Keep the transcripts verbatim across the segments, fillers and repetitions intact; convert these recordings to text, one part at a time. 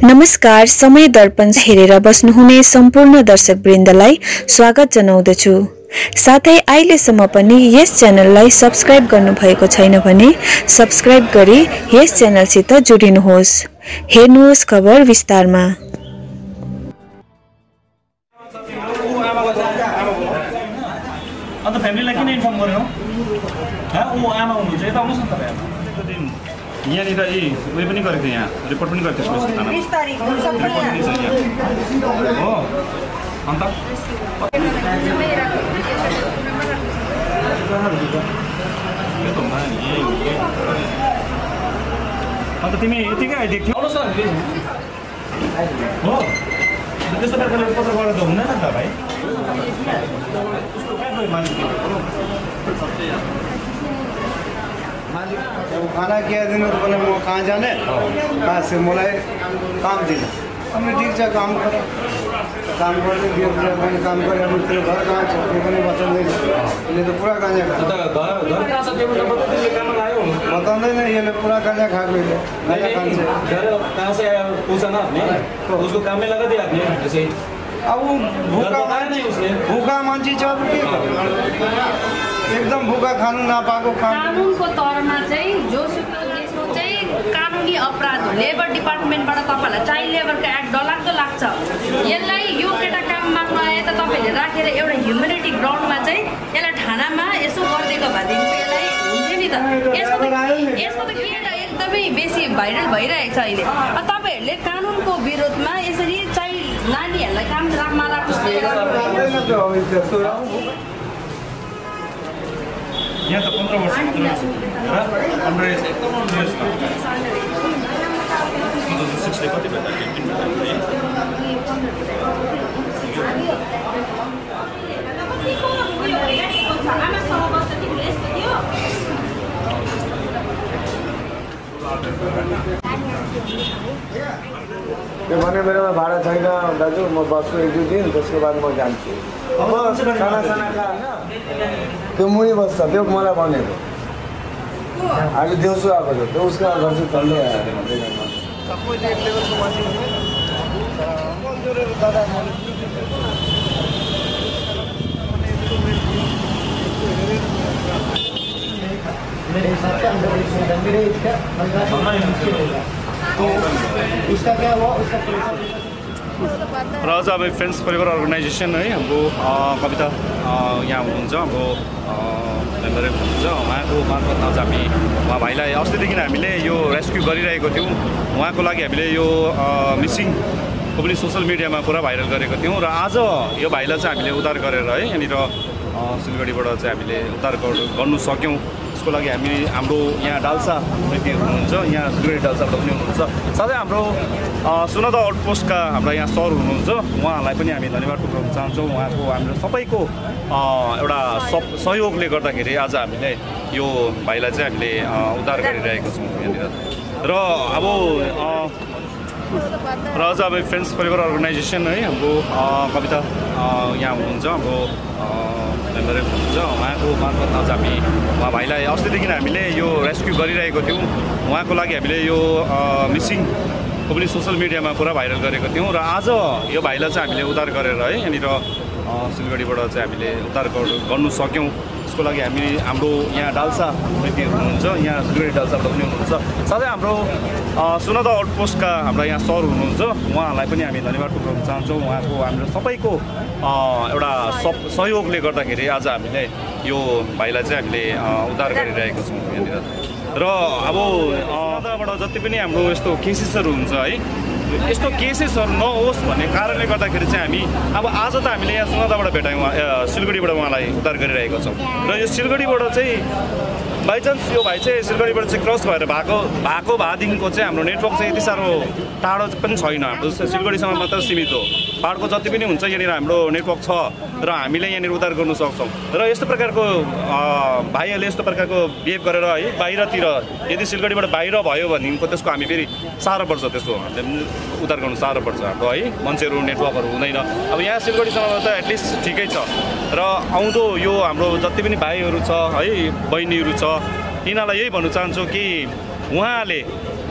नमस्कार, समय दर्पण हेरेर बस्नुहुने सम्पूर्ण दर्शकवृन्दलाई स्वागत जनाउँदछु। साथै अहिलेसम्म पनि यस च्यानललाई सब्स्क्राइब गर्नुभएको छैन भने सब्स्क्राइब गरी यस च्यानलसित जोडिनुहोस्। हेर्नुहोस् खबर विस्तारमा। अन्त फ्यामिलीलाई किन इन्फर्म गर्नु ह उ आमा हुनुहुन्छ यता आउनुस् न तपाईहरु दिन यहाँनिर ए उयो पनि गरेको यहाँ रिपोर्ट पनि गरेको थियो थाना बीस तारिख हो रिपोर्ट पनि छ यहाँ हो अन्त अन्त तिमी यतिकै आइदिएको थियौ आउनुस् न हो त्यस्तो प्रकारले पत्र गरेर त हुँदैन नि त भाइ खाना क्या दिन बोले म कहाँ जाने कहाँ से मलाई काम दिन हमने ठीक छ काम कर काम करते दियो मैंने काम करे अब तेरे घर कहाँ छ त्यो पनि बताउँदैन यसले त पुरा गाँजा खान्छ घर कहाँ छ त्यो पनि बताउँदैन काम लायो बताउँदैन यसले पुरा गाँजा खाएको यसले गाँजा खान्छ घर कहाँ से पूछा ना आपने उसको काम में लगा दिया आपने ऐसे ही अब भूखा मान्छे उसले भूखा मान्छे छ अब के एकदम भूखा खानु नपाएको काम कानुनको तौरमा चाहिँ जोसुकै देशको चाहिँ कानुनी अपराध हो। लेबर डिपार्टमेन्टबाट तपाईहरुलाई चाइल्ड लेबरको एक्ट डरलाग्दो लाग्छ। यसलाई यो केटा काम माग्न आए त तपाईले राखेर एउटा ह्युम्यानिटी ग्राउन्डमा चाहिँ यसलाई ठानामा यसो गर्दिएको भएदेखि यसलाई हुन्थ्यो नि त। यसको त यसको त केटा एकदमै बेसी भाइरल भइरहेको छ अहिले। तपाईहरुले कानुनको विरोधमा यसरी चाइल्ड नानीहरुलाई काम राख्न राख्नुस् यहाँ त पन्ध्र वर्ष मात्रै छ र अन्डर एज एकदम अन्डर एज सिक्सले कति भयो त्यो भने मेरोमा भाडा छैन दाजु म बस्छु एक दुई दिन त्यसको बाद म जान्छु अब खाना साना खा होइन त्यो मुनि बस्छ त्यो मलाई भनेको अहिले दिउँसो आएको छ त्यो उसको घर चाहिँ चल्दै आयो सबैले एक लेभलको मान्छे मजदुरहरू दादा मेरे हिसाब से अंदर मेरे इसका उसका क्या हुआ उसका र अझ अब फ्रेन्ड्स परिवार अर्गनाइजेसन है हाम्रो कविता यहाँ हुनुहुन्छ हाम्रो मेम्बरै हुनुहुन्छ उहाँको मार्फत आज हामी उहाँ भाइलाई अस्तिदेखि हामीले यो रेस्क्यु गरिरहेको थियौँ। उहाँको लागि हामीले यो मिसिङको पनि सोसियल मिडियामा पुरा भाइरल गरेको थियौँ र आज यो भाइलाई चाहिँ हामीले उद्धार गरेर है यहाँनिर सिलगढीबाट चाहिँ हामीले उद्धार गर्नु सक्यौँ। त्यसको लागि हामी हाम्रो यहाँ डाल्सा व्यक्तिहरू हुनुहुन्छ, यहाँ सिलगढी डाल्साबाट पनि हुनुहुन्छ, साथै हाम्रो सुनादा आउटपोस्टका हाम्रा यहाँ सर हुनुहुन्छ, उहाँहरूलाई पनि हामी धन्यवाद टुक्राउन चाहन्छौँ। उहाँको हाम्रो सबैको एउटा सब सहयोगले गर्दाखेरि आज हामीले यो भाइलाई चाहिँ हामीले उद्धार गरिरहेको छौँ यहाँनिर। र अब र अझ अब फ्रेन्ड्स परिवार अर्गनाइजेसन है हाम्रो कविता यहाँ हुनुहुन्छ, हाम्रो मेम्बरै हुनुहुन्छ, उहाँको मार्फत आज हामी उहाँ भाइलाई अस्तिदेखि हामीले यो रेस्क्यु गरिरहेको थियौँ। उहाँको लागि हामीले यो मिसिङको पनि सोसियल मिडियामा पुरा भाइरल गरेको थियौँ र आज यो भाइलाई चाहिँ हामीले उद्धार गरेर है यहाँनिर सिलगढीबाट चाहिँ हामीले उद्धार गर्नु सक्यौँ। त्यसको लागि हामी हाम्रो यहाँ डाल्सा व्यक्तिहरू हुनुहुन्छ, यहाँ सिलगढी डाल्साबाट पनि हुनुहुन्छ, साथै हाम्रो सुनादा आउटपोस्टका हाम्रा यहाँ सर हुनुहुन्छ, उहाँहरूलाई पनि हामी धन्यवाद टुक्राउन चाहन्छौँ। उहाँको हाम्रो सबैको एउटा सब सहयोगले गर्दाखेरि आज हामीले यो भाइलाई चाहिँ हामीले उद्धार गरिरहेको छौँ यहाँनिर। र अब सुनादाबाट जति पनि हाम्रो यस्तो केसेसहरू हुन्छ है, यस्तो केसेसहरू नहोस् भन्ने कारणले गर्दाखेरि चाहिँ हामी अब आज त हामीले यहाँ सुनादाबाट भेटायौँ, सिलगढीबाट उहाँलाई उद्धार गरिरहेको छौँ। र यो सिलगढीबाट चाहिँ बाइचान्स यो भाइ चाहिँ सिलगढीबाट चाहिँ क्रस भएर भएको भएको भएदेखिको चाहिँ हाम्रो नेटवर्क चाहिँ यति साह्रो टाढो पनि छैन, हाम्रो सिलगढीसम्म मात्र सीमित हो। पाहाडको जति पनि हुन्छ यहाँनिर हाम्रो नेटवर्क छ र हामीले यहाँनिर उद्धार गर्नु सक्छौँ। र यस्तो प्रकारको भाइहरूले यस्तो प्रकारको बिहेभ गरेर है बाहिरतिर यदि सिलगढीबाट बाहिर भयो भनेदेखिको त्यसको हामी फेरि साह्रो पर्छ, त्यसको उद्धार गर्नु साह्रो पर्छ हाम्रो है, मान्छेहरू नेटवर्कहरू हुँदैन। अब यहाँ सिलगढीसम्म त एटलिस्ट ठिकै छ। र आउँदो यो हाम्रो जति पनि भाइहरू छ है, बहिनीहरू छ, यिनीहरूलाई यही भन्नु चाहन्छु कि उहाँले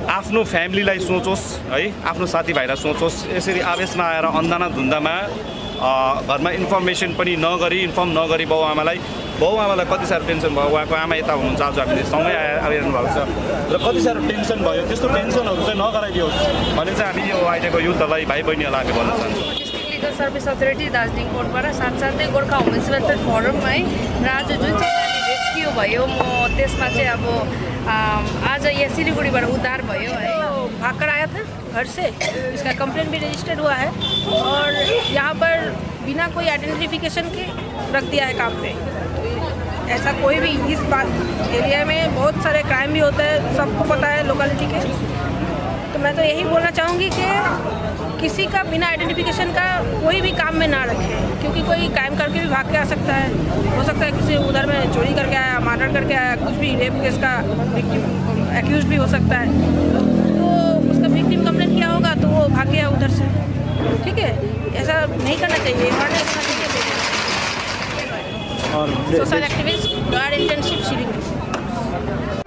आफ्नो फ्यामिलीलाई सोचोस् है, आफ्नो साथीभाइलाई सोचोस्। यसरी आवेशमा आएर अन्धाना धुन्दामा घरमा इन्फर्मेसन पनि नगरी इन्फर्म नगरी बाउ आमालाई बाउ आमालाई कति साह्रो टेन्सन भयो। उहाँको आमा यता हुनुहुन्छ, आज हामीले सँगै आइरहनु भएको छ र कति साह्रो टेन्सन भयो। त्यस्तो टेन्सनहरू चाहिँ नगराइदियोस् भने चाहिँ हामी यो अहिलेको युद्धलाई भाइ बहिनीहरूलाई हामी भन्न चाहन्छौँ। District legal service authority Darjeeling कोर्टबाट साथसाथै गोर्खा वुमेन्स वेलफेयर फोरम है र आज जुन चाहिँ नानी रेस्क्यु भयो म त्यसमा चाहिँ अब आज यहाँ सिलगढीबाट उद्धार भयो है। भाग कर आया था घर से, इसका कंप्लेंट भी रजिस्टर्ड हुआ है और यहाँ पर बिना कोई आइडेंटिफिकेशन के रख दिया है काम पे। ऐसा कोई भी इस बात एरिया में बहुत सारे क्राइम भी होता है, सबको पता है लोकेलिटी के। तो मैं तो यही बोलना चाहूँगी कि किसी का बिना आइडेंटिफिकेशन का कोई भी काम में ना रखे, क्योंकि कोई क्राइम करके भी भाग के आ सकता है। हो सकता है किसी उधर में चोरी करके आया, मर्डर करके आया, कुछ भी रेप केस का विक्टिम एक्यूज भी हो सकता है, तो उसका विक्टिम कंप्लेंट किया होगा तो वो भाग गया उधर से। ठीक है, ऐसा नहीं करना चाहिए। Social activist guard internship Siliguri.